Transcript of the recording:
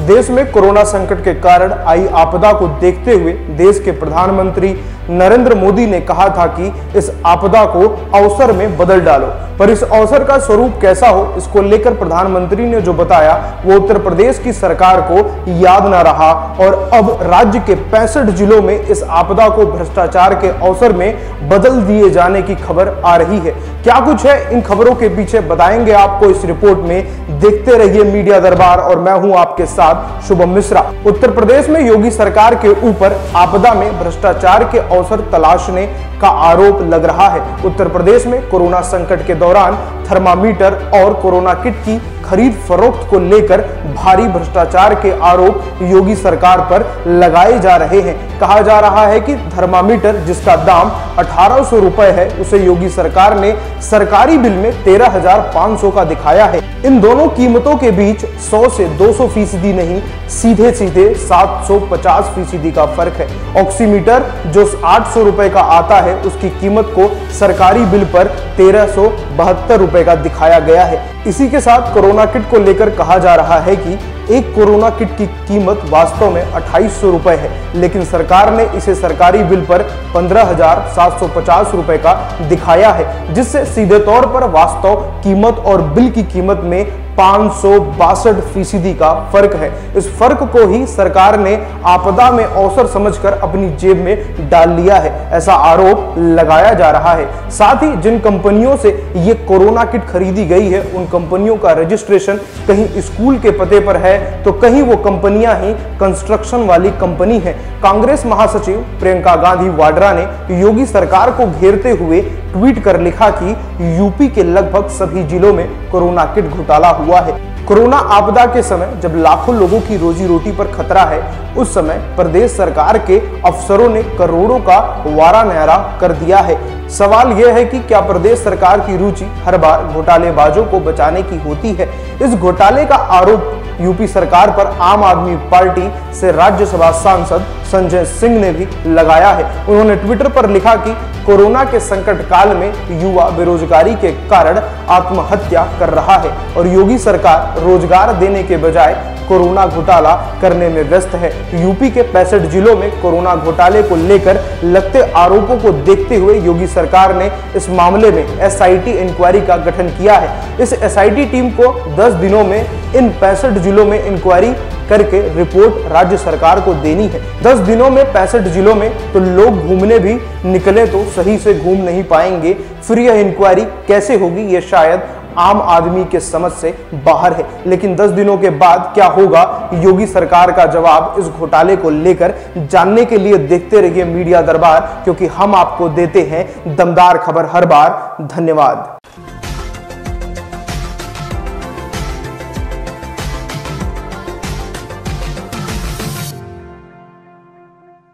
देश में कोरोना संकट के कारण आई आपदा को देखते हुए देश के प्रधानमंत्री नरेंद्र मोदी ने कहा था कि इस आपदा को अवसर में बदल डालो, पर इस अवसर का स्वरूप कैसा हो, इसको लेकर प्रधानमंत्री ने जो बताया वो उत्तर प्रदेश की सरकार को याद न रहा और अब राज्य के 65 जिलों में इस आपदा को भ्रष्टाचार के अवसर में बदल दिए जाने की खबर आ रही है। क्या कुछ है इन खबरों के पीछे बताएंगे आपको इस रिपोर्ट में। देखते रहिए मीडिया दरबार और मैं हूं आपके साथ शुभम मिश्रा। उत्तर प्रदेश में योगी सरकार के ऊपर आपदा में भ्रष्टाचार के अवसर तलाशने का आरोप लग रहा है। उत्तर प्रदेश में कोरोना संकट के दौरान थर्मामीटर और कोरोना किट की खरीद फरोख्त को लेकर भारी भ्रष्टाचार के आरोप योगी सरकार पर लगाए जा रहे हैं। कहा जा रहा है कि थर्मामीटर जिसका दाम 1800 रुपए है उसे योगी सरकार ने सरकारी बिल में 13,500 का दिखाया है। इन दोनों कीमतों के बीच 100 से 200% नहीं, सीधे 750% का फर्क है। ऑक्सीमीटर जो 800 रुपए का आता है उसकी कीमत को सरकारी बिल पर 1372 रुपए का दिखाया गया है। इसी के साथ कोरोना किट को लेकर कहा जा रहा है कि एक कोरोना किट की कीमत वास्तव में 2800 रुपए है, लेकिन सरकार ने इसे सरकारी बिल पर 15,750 रुपए का दिखाया है, जिससे सीधे तौर पर वास्तव कीमत और बिल की कीमत में 562% का फर्क है। इस फर्क को ही सरकार ने आपदा में अवसर समझकर अपनी जेब में डाल लिया है, ऐसा आरोप लगाया जा रहा है। साथ ही जिन कंपनियों से ये कोरोना किट खरीदी गई है उन कंपनियों का रजिस्ट्रेशन कहीं स्कूल के पते पर है तो कहीं वो कंपनियां ही कंस्ट्रक्शन वाली कंपनी है। कांग्रेस महासचिव प्रियंका गांधी वाड्रा ने योगी सरकार को घेरते हुए ट्वीट कर लिखा कि यूपी के लगभग सभी जिलों में कोरोना किट घोटाला हुआ है। कोरोना आपदा के समय जब लाखों लोगों की रोजी रोटी पर खतरा है, उस समय प्रदेश सरकार के अफसरों ने करोड़ों का वारा न्यारा कर दिया है। सवाल यह है कि क्या प्रदेश सरकार की रुचि हर बार घोटालेबाजों को बचाने की होती है? इस घोटाले का आरोप यूपी सरकार पर आम आदमी पार्टी से राज्यसभा सांसद संजय सिंह ने भी लगाया है। उन्होंने ट्विटर पर लिखा कि कोरोना के संकट काल में युवा बेरोजगारी के कारण आत्महत्या कर रहा है और योगी सरकार रोजगार देने के बजाय कोरोना घोटाला करने में व्यस्त है। यूपी के 65 जिलों में कोरोना घोटाले को लेकर लगते आरोपों को देखते हुए योगी सरकार ने इस मामले में एसआईटी इंक्वायरी का गठन किया है। इस एसआईटी टीम को 10 दिनों में इन 65 जिलों में इंक्वायरी करके रिपोर्ट राज्य सरकार को देनी है। 10 दिनों में 65 जिलों में तो लोग घूमने भी निकले तो सही से घूम नहीं पाएंगे। फिर यह इंक्वायरी कैसे होगी ये शायद आम आदमी के समझ से बाहर है। लेकिन 10 दिनों के बाद क्या होगा योगी सरकार का जवाब इस घोटाले को लेकर जानने के लिए देखते रहिए मीडिया दरबार, क्योंकि हम आपको देते हैं दमदार खबर हर बार। धन्यवाद।